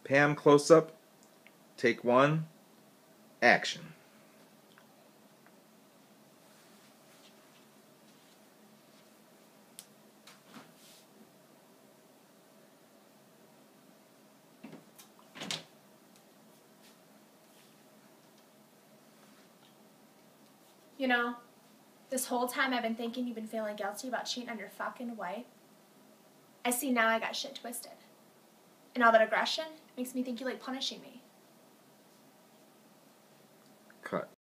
Pam, close up. Take one. Action. You know, this whole time I've been thinking you've been feeling guilty about cheating on your fucking wife. I see now I got shit twisted. And all that aggression makes me think you like punishing me. Cut.